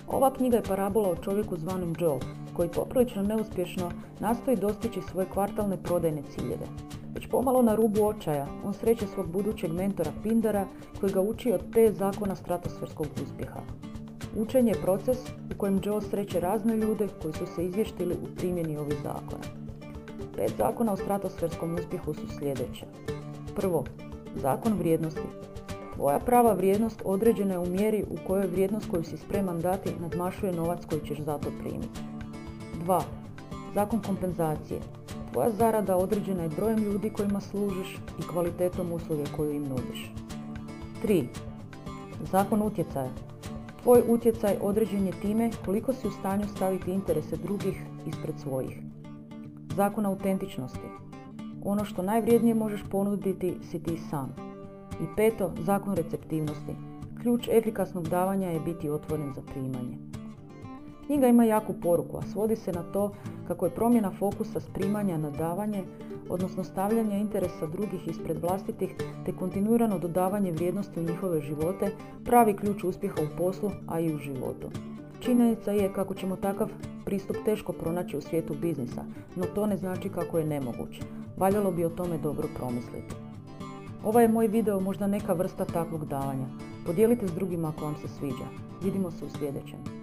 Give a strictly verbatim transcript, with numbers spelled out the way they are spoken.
Ova knjiga je parabola o čovjeku zvanom Joe, koji poprilično neuspješno nastoji dostići svoje kvartalne prodajne ciljeve. Već pomalo na rubu očaja, on sreće svog budućeg mentora Pindara, koji ga uči od pet zakona stratosferskog uspjeha. Učenje je proces u kojem Joe sreće razne ljude koji su se izvještili u primjeni ovih zakona. Pet zakona o stratosferskom uspjehu su sljedeće. Prvo, zakon vrijednosti. Tvoja prava vrijednost određena je u mjeri u kojoj vrijednost koju si spreman dati nadmašuje novac koji ćeš za to primiti. Dva. Zakon kompenzacije. Tvoja zarada određena je brojem ljudi kojima služiš i kvalitetom usluge koju im nudiš. Tri. Zakon utjecaja. Tvoj utjecaj određen je time koliko si u stanju staviti interese drugih ispred svojih. Zakon autentičnosti. Ono što najvrijednije možeš ponuditi si ti sam. I peto, zakon receptivnosti. Ključ efikasnog davanja je biti otvoren za primanje. Knjiga ima jaku poruku, a svodi se na to kako je promjena fokusa s primanja na davanje, odnosno stavljanje interesa drugih ispred vlastitih, te kontinuirano dodavanje vrijednosti u njihove živote, pravi ključ uspjeha u poslu, a i u životu. Činjenica je kako ćemo takav pristup teško pronaći u svijetu biznisa, no to ne znači kako je nemoguće. Valjalo bi o tome dobro promisliti. Ovaj je moj video možda neka vrsta takvog davanja. Podijelite s drugima ako vam se sviđa. Vidimo se u sljedećem.